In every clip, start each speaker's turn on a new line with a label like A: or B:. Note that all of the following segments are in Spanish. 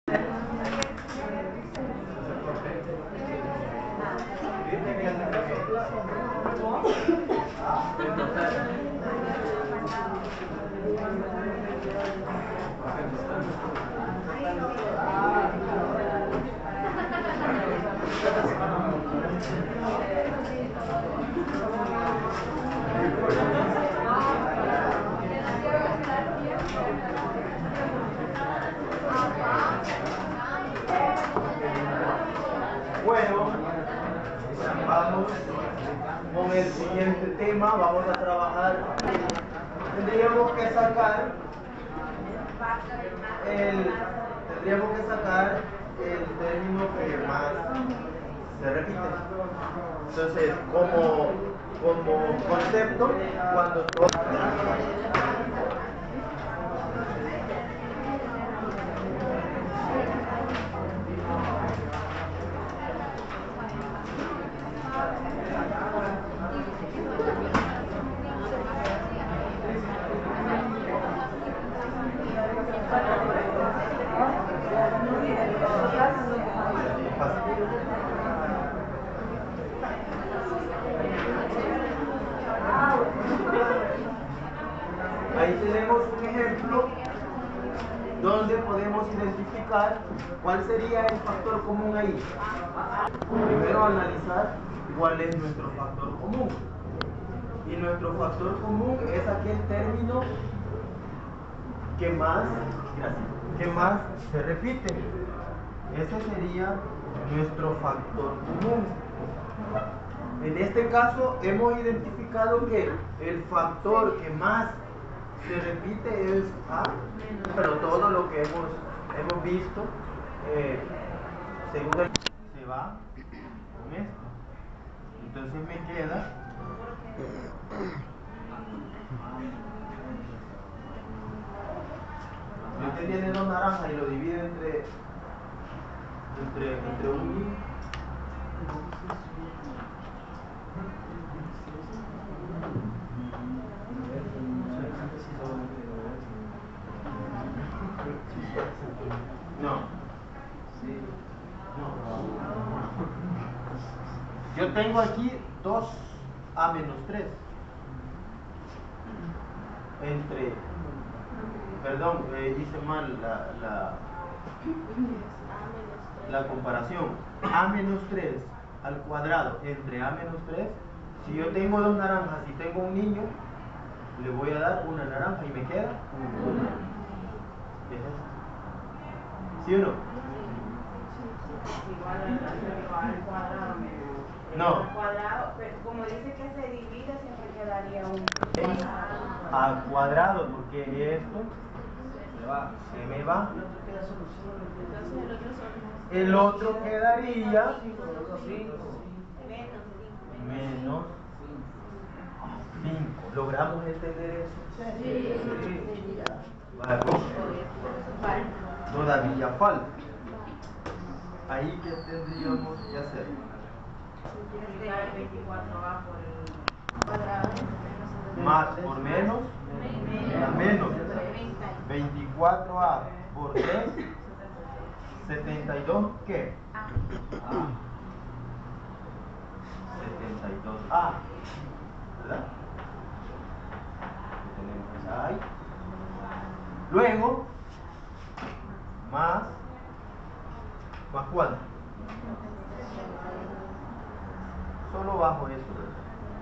A: Bueno, vamos con el siguiente tema. Vamos a trabajar. Tendríamos que sacar el término que más se repite. Entonces, como concepto, cuando todo ahí tenemos un ejemplo donde podemos identificar cuál sería el factor común ahí. Primero analizar cuál es nuestro factor común. Y nuestro factor común es aquel término que más se repite. Ese sería nuestro factor común. En este caso hemos identificado que el factor que más se repite es A, pero todo lo que hemos visto según se va con esto. Entonces me queda si usted tiene dos naranjas y lo divide entre un no. Yo tengo aquí 2A menos 3 entre, perdón, hice mal la comparación. A menos 3 al cuadrado entre A menos 3. Si yo tengo dos naranjas y tengo un niño, le voy a dar una naranja y me queda una. ¿Es eso? ¿Sí o no?
B: Igual al cuadrado.
A: No.
B: Al cuadrado, pero como dice que se divide, siempre quedaría un
A: al cuadrado, porque esto se me va. El otro quedaría menos 5. ¿Logramos entender eso? Sí. Vale. Todavía falta. Ahí que tendríamos que hacer.
B: multiplicar el 24A por el cuadrado.
A: Más por menos, da menos. 24A por 3, 72, ¿qué? 72A, ¿verdad? Lo tenemos ahí. Luego, más ¿cuánto? Solo bajo eso, ¿verdad?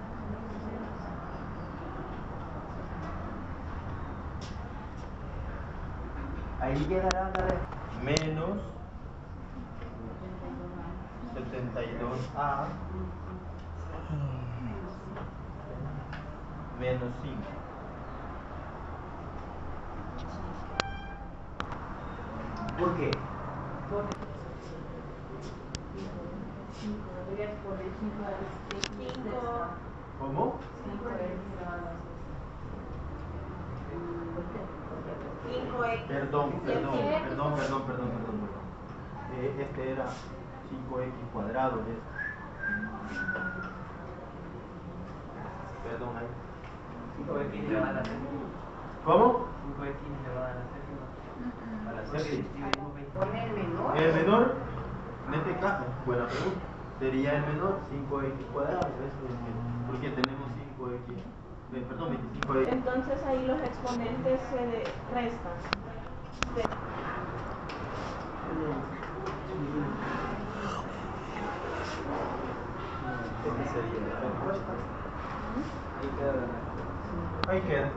A: Ahí quedará menos 72A menos 5. ¿Por qué? ¿Cómo?
B: 5x.
A: Perdón. Este era 5x cuadrado. Perdón, ahí.
C: 5x elevado a la séptima.
A: ¿Cómo?
C: 5x elevado a la séptima. A la
A: Sí.
C: séptima.
B: Ponerme
A: El menor, en este caso, buena pregunta, sería el menor 5x cuadrado, porque tenemos 5x, perdón, 25x.
B: Entonces ahí los exponentes se restan.
A: ¿Qué sería la respuesta? Ahí queda.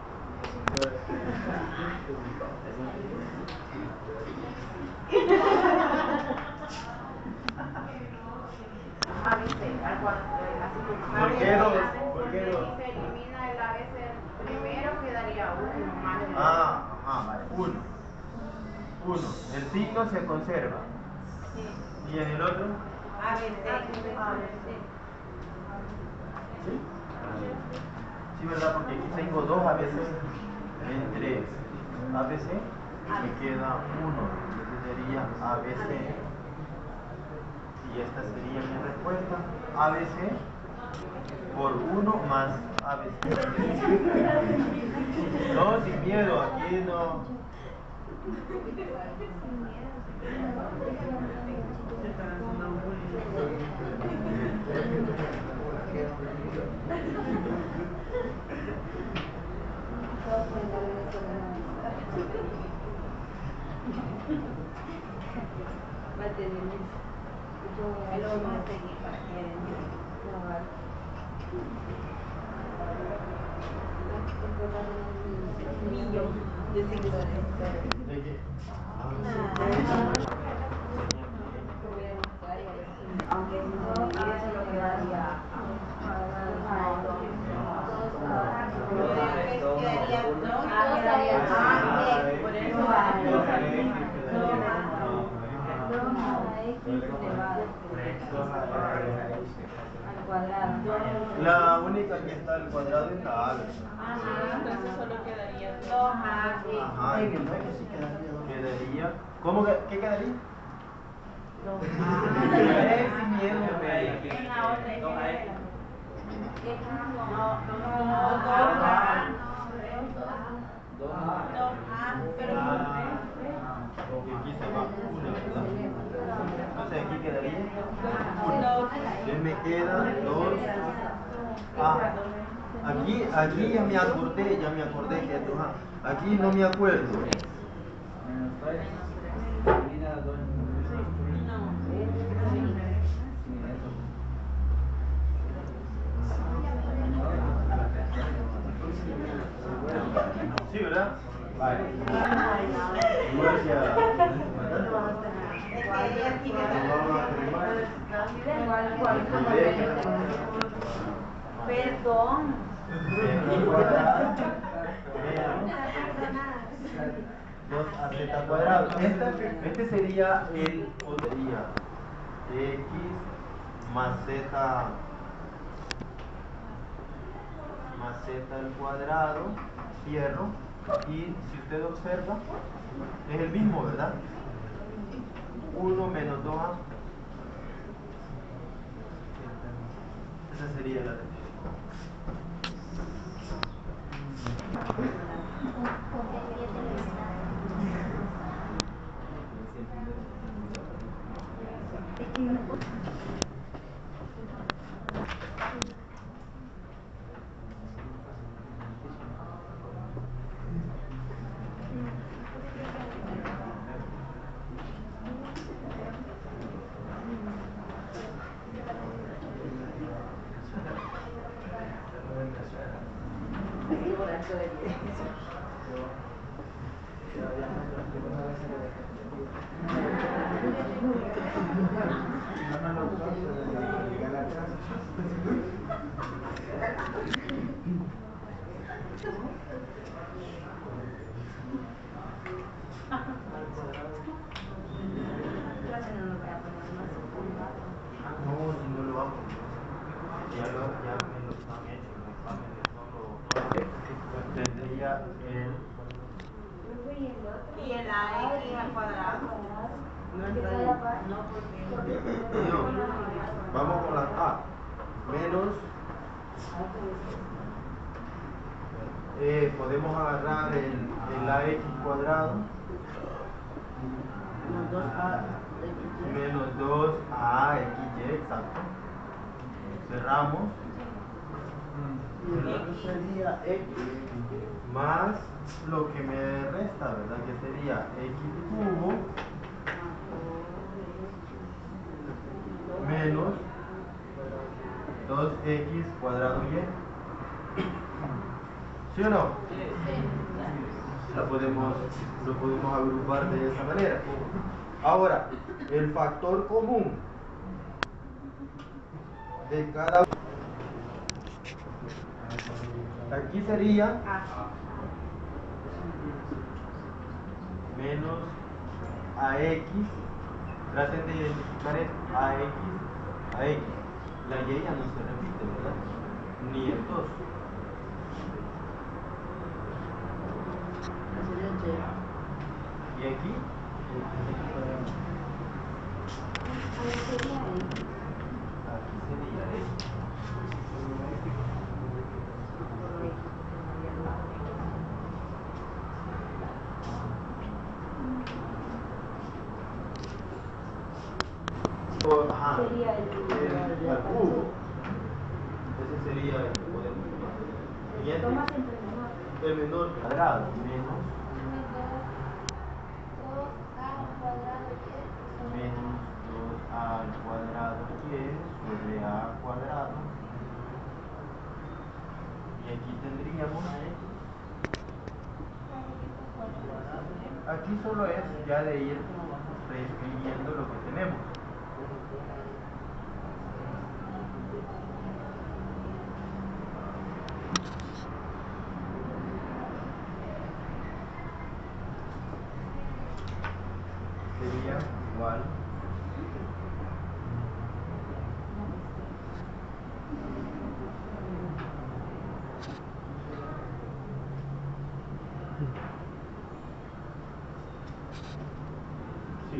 A: ¿Por qué dos? ¿Por qué dos?
B: Si se elimina el ABC primero, quedaría 1 más.
A: Vale, 1. El signo se conserva. ¿Y en el otro?
B: ABC.
A: ¿Sí? Sí, ¿verdad? Porque aquí tengo 2 ABC. Entre ABC me queda 1. Entonces sería ABC. Y esta sería mi respuesta. ABC por 1 más ABC. No, sin miedo, aquí no. ¿De qué?
B: Aunque si no, solo quedaría
A: La única que está al cuadrado es la A.
B: entonces solo quedaría 2.
A: Ajá, quedaría. ¿Cómo que qué quedaría? Sin miedo, porque aquí se va 1, ¿verdad? Entonces aquí quedaría 1. Entonces me queda 2. Aquí ya me acordé que esto, aquí no me acuerdo. Sí, ¿verdad? Vale.
B: Perdón.
A: 2az cuadrado. Este sería el sería x más z al cuadrado, cierro, y si usted observa es el mismo, ¿verdad? 1 menos 2a. Esa sería la respuesta. No, si no lo hago. Ya me lo han hecho los exámenes, tendría el...
B: ¿Y el AX al cuadrado? No, porque
A: No, vamos con las A. Menos... podemos agarrar el AX cuadrado Menos 2AXY, exacto. Cerramos.
D: Y el otro sería X.
A: Más lo que me resta, ¿verdad? Que sería X cubo menos 2X cuadrado Y. ¿Sí o no? Lo podemos agrupar de esa manera. Ahora, el factor común de cada uno. Aquí sería menos AX. Traten de identificar el AX. La Y ya no se repite, ¿verdad? Ni el 2. ¿Y aquí? Aquí sería X. Ajá,
E: Sería el
A: al cubo. Ese sería el que podemos tomar. Siguiente.
E: Tomas entre menor.
A: El menor cuadrado menos menos 2 al cuadrado y sobre a cuadrado. Y aquí tendríamos, aquí solo es ya de ir reescribiendo lo que tenemos. Sería igual sí.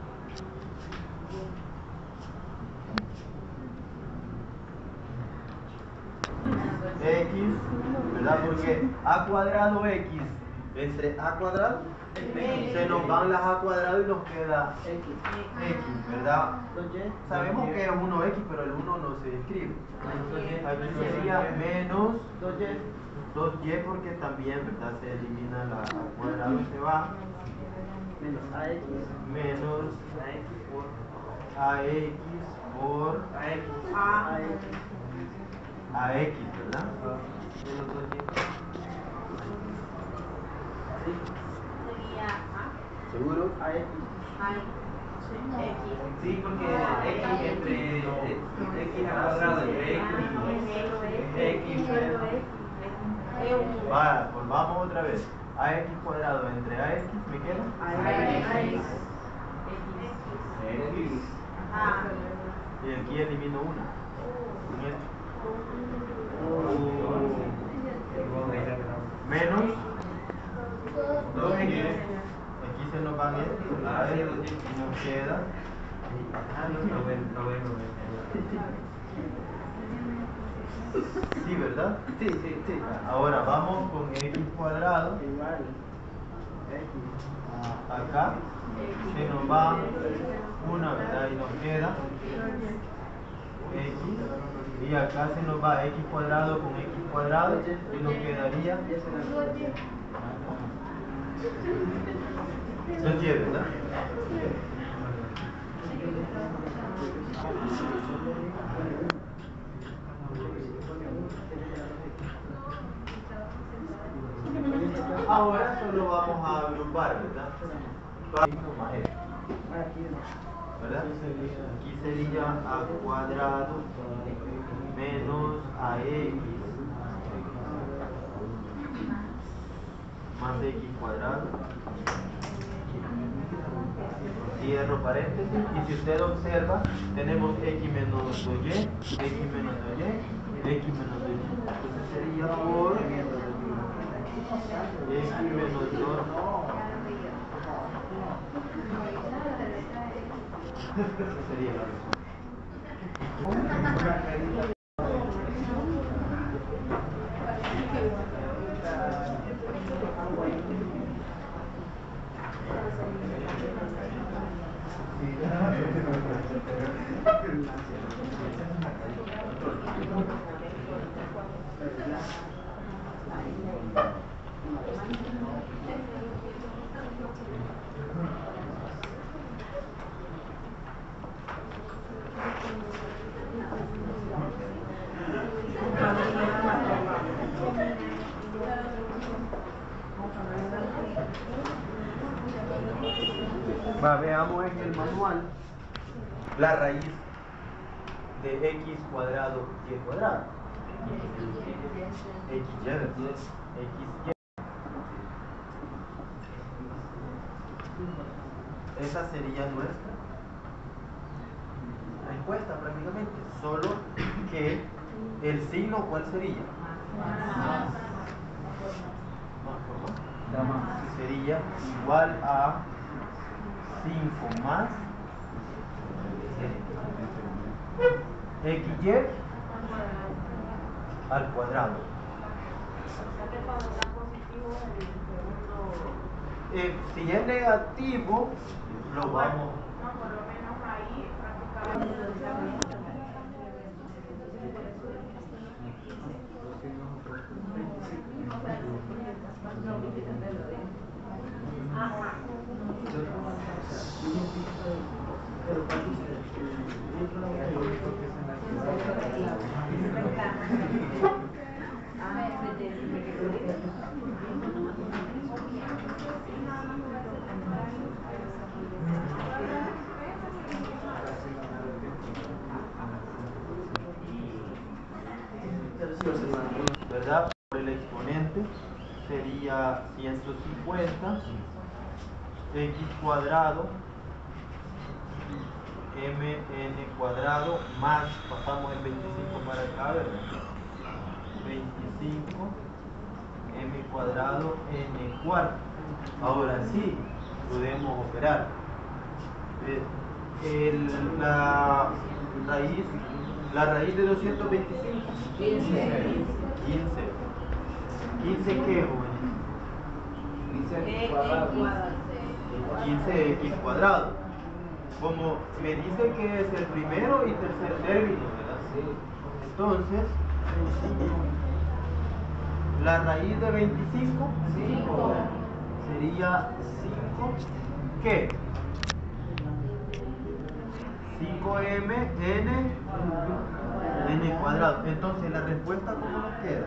A: X, ¿verdad? Porque a cuadrado X entre a cuadrado se nos van las a cuadrado y nos queda X, ¿verdad? Sabemos que es 1X, pero el 1 no se escribe. Aquí sería menos 2Y porque también, ¿verdad? Se elimina la a cuadrado y se va.
D: Menos AX.
A: Menos
C: AX por
A: AX, ¿verdad?
C: menos 2Y.
B: Sería
A: ¿Seguro?
D: AX.
C: Sí, porque X entre X al cuadrado entre X
A: Va, volvamos otra vez. AX cuadrado entre AX, ¿me queda? X. Y aquí elimino una. Con esto. Menos 2X. Aquí se nos van estos. Y nos queda. Sí, ¿verdad?
D: Sí.
A: Ahora vamos con X cuadrado.
D: Igual. X.
A: Acá se nos va una, ¿verdad? Y nos queda X. Y acá se nos va X cuadrado con X cuadrado. Y nos quedaría 2Y, ¿verdad? Ahora solo vamos a agrupar, ¿verdad? ¿Verdad? Aquí sería a cuadrado menos AX más X cuadrado. Cierro paréntesis. Y si usted observa, tenemos X menos 2Y, X menos 2Y, X menos 2Y. Entonces sería por X menos 2. Esa sería la razón. Va, veamos en el manual la raíz de x cuadrado y cuadrado. XY. Esa sería nuestra respuesta prácticamente, solo que el signo, ¿cuál sería? Sería igual a 5 más XY al cuadrado. Si es negativo, lo vamos.
B: No, por lo menos ahí prácticamente.
A: ¿Verdad? Por el exponente sería 150 x cuadrado mn cuadrado más, pasamos el 25 para acá, ¿verdad? 25 m cuadrado n cuarto. Ahora sí podemos operar. La raíz de 225, 15 qué, jóvenes,
B: 15 cuadrado.
A: 15x cuadrado. Como me dice que es el primero y tercer término, ¿verdad? Entonces la raíz de 25 sería 5 ¿qué? 5m n cuadrado. Entonces la respuesta, ¿cómo nos queda?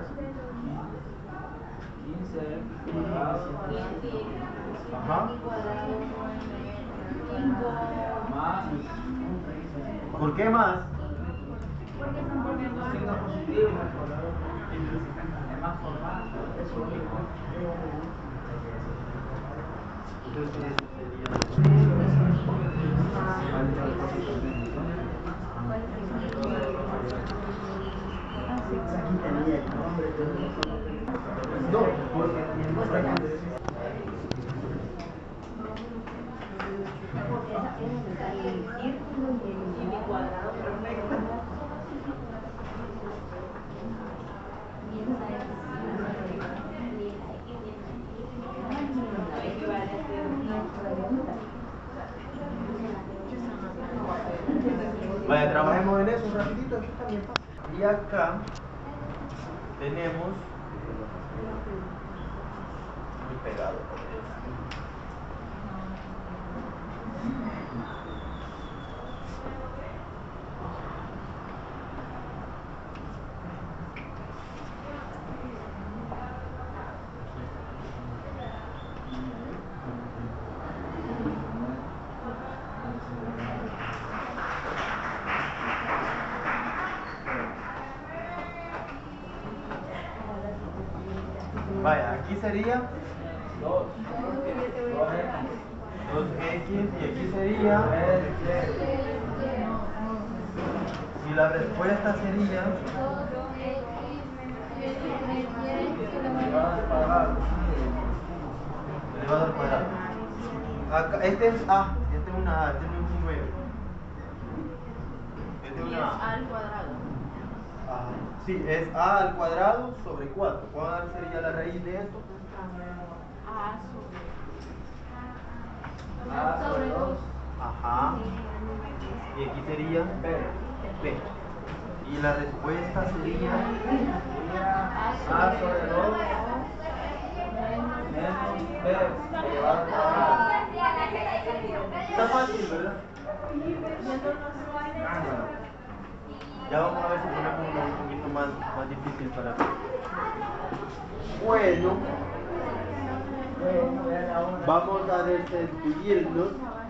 A: 15 cuadrado. Ajá. Más. ¿Por qué más?
B: Porque están poniendo signo positivo. Es más formal.
A: Entonces no, porque
B: Y mi cuadrado perfecto.
A: Vaya, trabajemos en eso un rapidito, aquí también pasa. Y acá tenemos muy pegado. Vaya, aquí sería 2x y aquí sería, y la respuesta sería elevado al cuadrado. Acá, este es A, este es una A, este no es un 9. Este es una A.
B: Al cuadrado.
A: Sí, es A al cuadrado sobre 4. ¿Cuál sería la raíz de esto?
B: A sobre 2.
A: Ajá. Y aquí sería B. Y la respuesta sería A sobre 2 menos B elevado al cuadrado. Está fácil, ¿verdad? Ya vamos a ver si ponemos uno un poquito más difícil para mí. Bueno, vamos a destituirnos.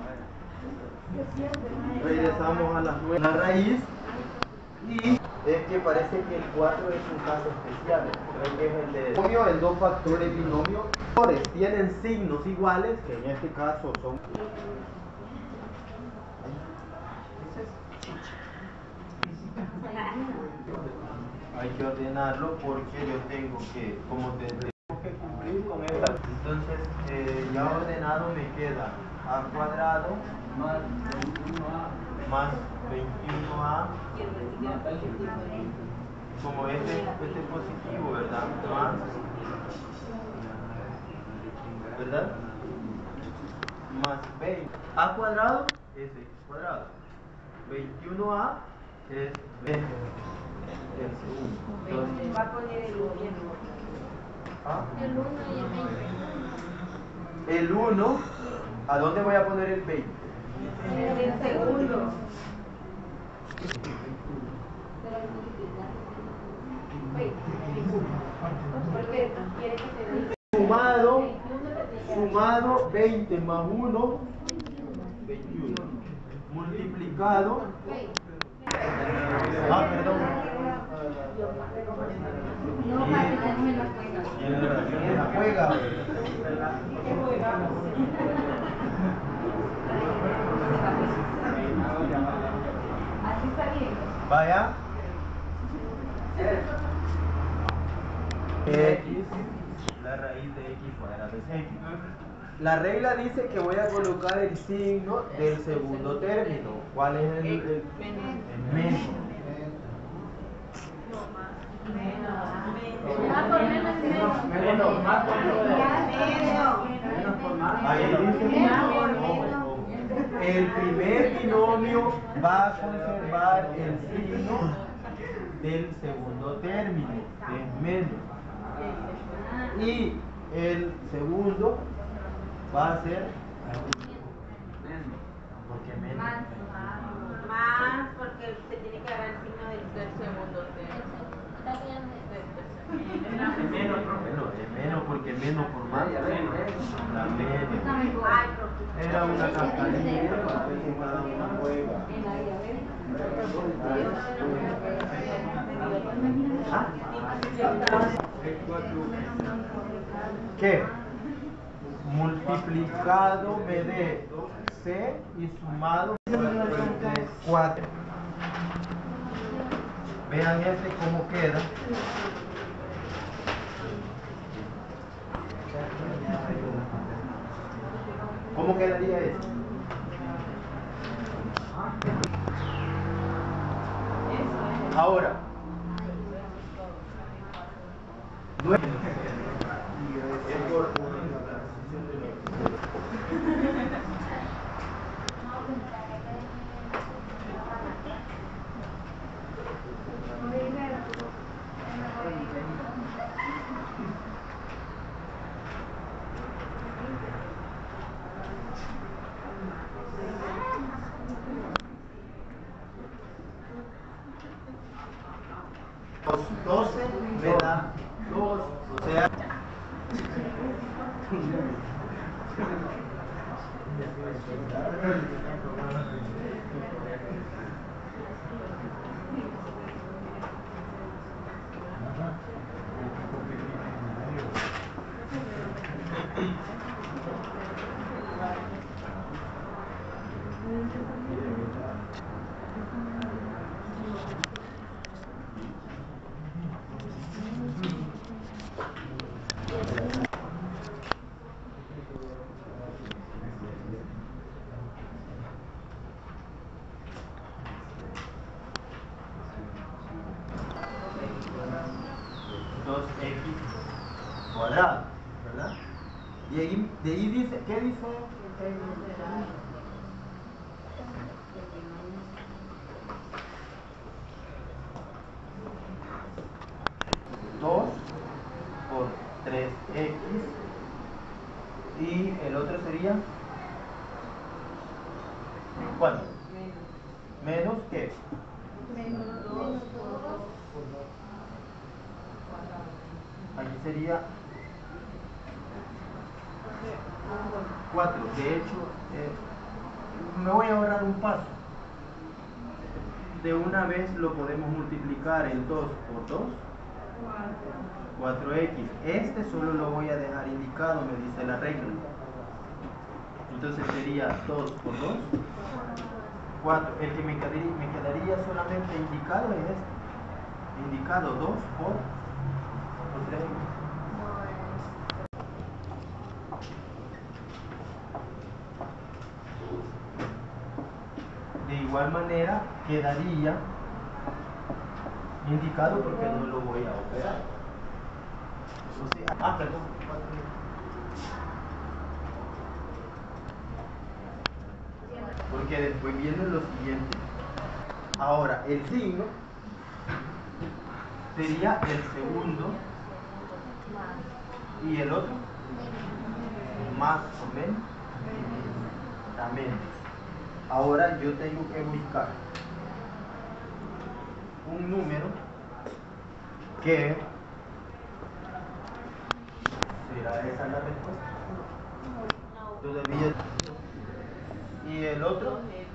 A: Regresamos a la raíz. Y es que parece que el 4 es un caso especial. Creo que es el de binomio, el dos factores binomio. Tienen signos iguales, que en este caso son. Hay que ordenarlo porque yo tengo que, como tengo que cumplir con esta. Entonces, ya ordenado me queda a cuadrado más 21a, como este es positivo, ¿verdad? ¿Verdad? Más 20. A cuadrado es x cuadrado. 21a es b. El segundo. Entonces,
B: Va a poner el 1.
A: ¿ah?
E: El 1 y el 20.
A: El 1, ¿a dónde voy a poner el 20?
B: En el segundo. Porque quiere que te diga.
A: Sumado 20 más 1, 21. Multiplicado. Ah, perdón.
E: No, papi, ya no me la juegas.
A: Me la juega.
B: Así está bien.
A: Vaya. X, la raíz de x cuadrado es x. La regla dice que voy a colocar el signo del segundo término. ¿Cuál es el menos? Ahí dice ojo. El primer binomio va a conservar el signo del segundo término, que es menos. Y el segundo va a ser porque menos.
B: Más porque se tiene que agarrar el signo del segundo término.
A: Bueno, es menos porque menos por más. La menos.
B: Ay, profe.
A: Era una cascarilla para ver si cada una juega. ¿Ah? ¿Qué? Multiplicado me dé C y sumado 4. Vean este cómo queda. ¿Cómo quedaría esto? Ahora, es por los 12 me da 2, o sea. X cuadrado, ¿verdad? Y ahí, de ahí dice, ¿qué dice? el otro sería ¿cuánto? Menos ¿qué?
E: Menos 2 por 2.
A: Aquí sería 4. De hecho, me voy a ahorrar un paso. De una vez lo podemos multiplicar el 2 por 2. 4x. Este solo lo voy a dejar indicado, me dice la regla. Entonces sería 2 por 2. 4. El que me quedaría solamente indicado es este. Indicado 2 por 3. De igual manera quedaría indicado porque no lo voy a operar. O sea, perdón. Porque después viene lo siguiente. Ahora, el signo sería el segundo y el otro más o menos también. Ahora yo tengo que buscar un número que será esa la respuesta. Todavía. Y el otro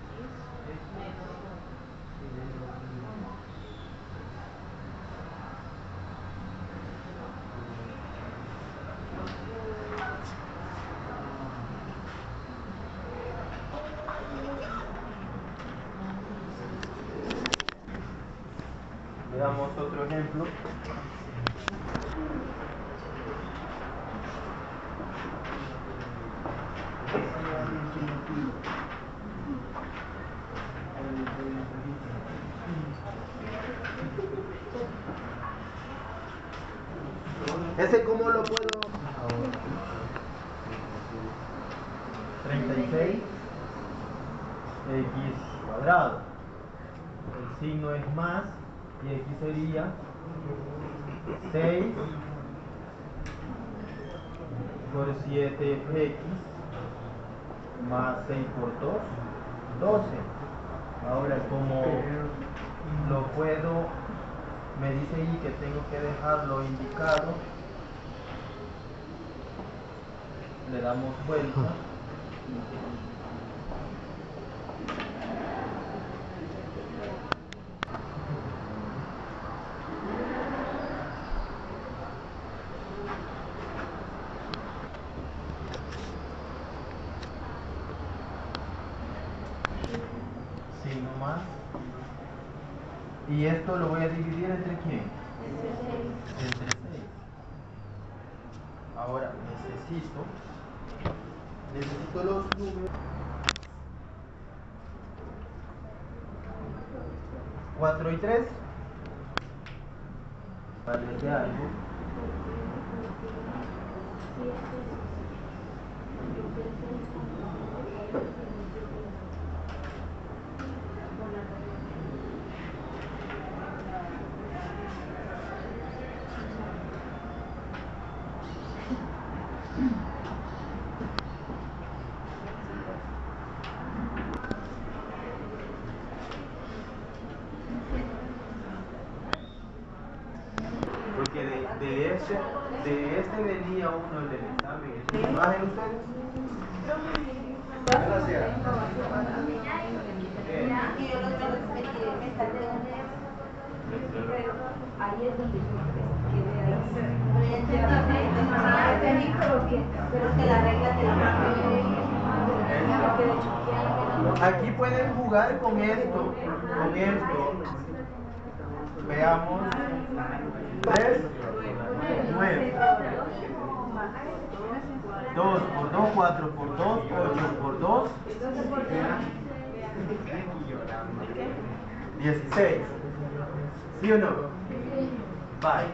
A: veamos otro ejemplo. ¿Ese cómo lo puedo? 36 x cuadrado. El signo es más y aquí sería 6 por 7x más 6 por 2, 12. Ahora como lo puedo, me dice ahí que tengo que dejarlo indicado, le damos vuelta. Signo más. Y esto lo voy a dividir entre quién? Entre 6. Ahora necesito los números. 4 y 3. Parece algo. Porque de este venía uno del examen. ¿Bajen ustedes? Gracias.
B: Y yo los veo me están de pero ahí es donde pero que la regla te la
A: Aquí pueden jugar con esto. Veamos. 3, 9. 2 por 2, 4 por 2, 8 por 2. 16. ¿Sí o no? Vale.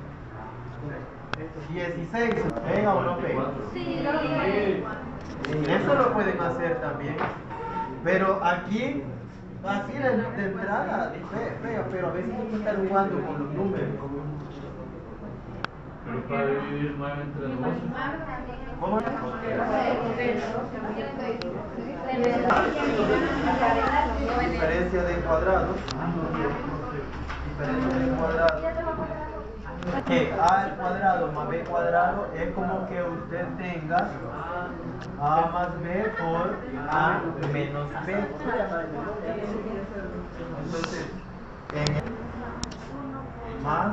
A: 16. ¿Pega o no pega?
E: Sí.
A: Eso lo pueden hacer también. Pero aquí, así de entrada, pega, pero a veces hay que estar jugando con los números.
C: Pero para dividir 9 entre 2.
A: ¿Cómo? Diferencia de cuadrados. Diferencia de cuadrados. Que a al cuadrado más b cuadrado es como que usted tenga a más b por a menos b. Entonces, más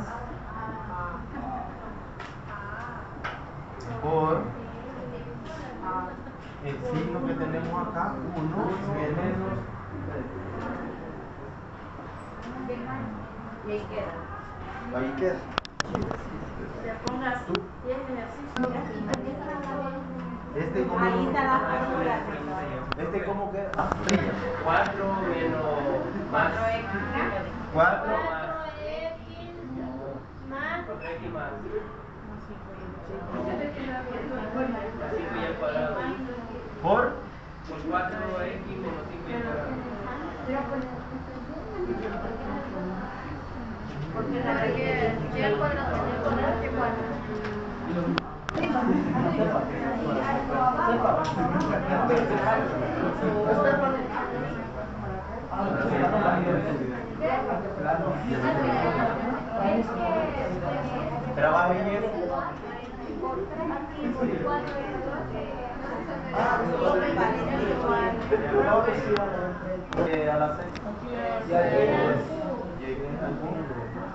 A: por el signo que tenemos acá, 1 menos.
B: Y ahí queda.
A: Ahí queda.
B: Pongas 10 ejercicios.
A: Este como
B: Ahí está la fórmula.
A: este como que
C: 4 menos más
A: 4
E: 4x más
C: X más 5 y al cuadrado.
A: por
C: 4x menos 5 y al cuadrado.
E: porque la que y al cuadrado que 4.
A: trabajen en eso. A la sexta llegué al punto.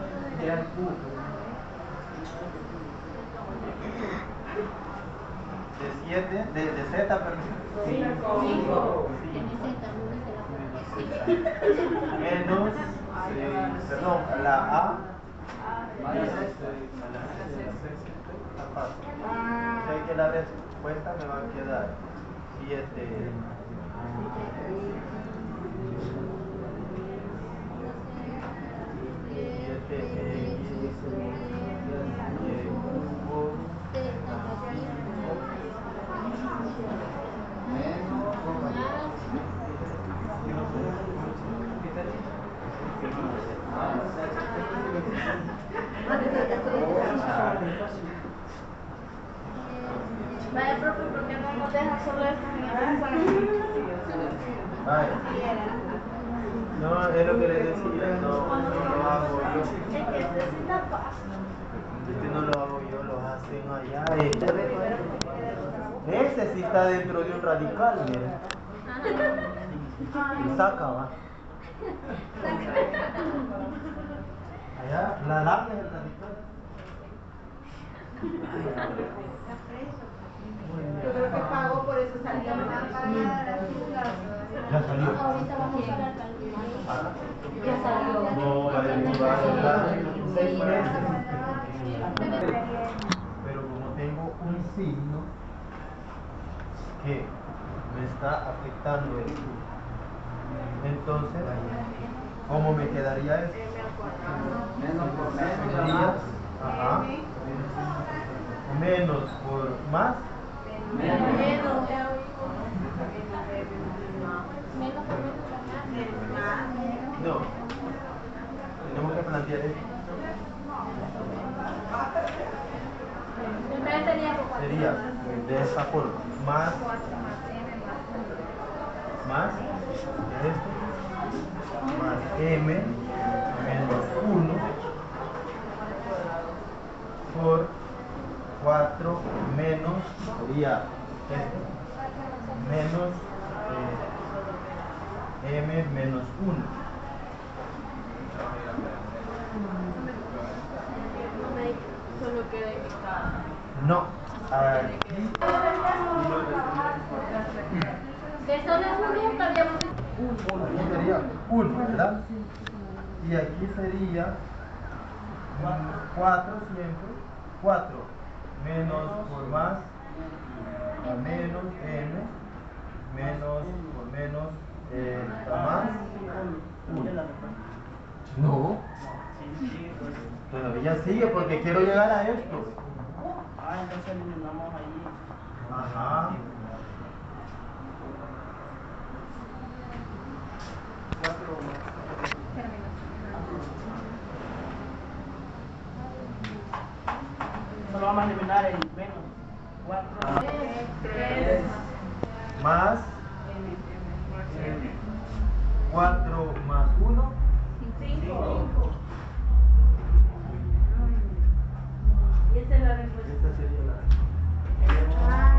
A: De 7, de Z, perdón. 5. Menos, perdón, la A. O sea que la respuesta me va a quedar 7. 7.
E: Vaya, profe, ¿por qué no nos deja solo esto en el examen?
A: No, es lo que le decía, no lo hago yo.
E: Es que este sí está fácil.
A: Este no lo hago yo, lo hacen allá. Ese sí está dentro de un radical, miren. Lo saca, va. Allá, la lambda es el radical.
B: Yo creo que pago, por eso salió más.
A: Ya salió.
E: Ahorita vamos a la calculadora.
B: Ya salió.
A: No, va a durar 6 meses. Pero como tengo un signo que me está afectando esto, entonces, ¿cómo me quedaría esto? Sería, ajá, menos por más. No, tenemos que plantear esto. Sería de esta forma, más esto, más m menos 1 por 4 menos, sería esto, menos m menos 1.
B: Solo queda indicado.
A: No, aquí
E: De solo uno cambiamos.
A: aquí sería 1, ¿verdad? Y aquí sería 4 siempre, 4 menos por más, a menos m, menos por menos, más 1. No, todavía sigue porque quiero llegar a esto.
D: Entonces eliminamos ahí.
A: Ajá.
D: vamos a eliminar el menos 4.
E: 3.
A: Más 4 más 1.
E: 5.
B: Y esa es la respuesta.
A: Esta sería la.
E: Ah.